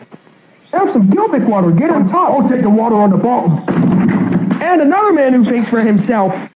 Have some Gilbic water. Get on top. I'll take the water on the bottom. And another man who thinks for himself.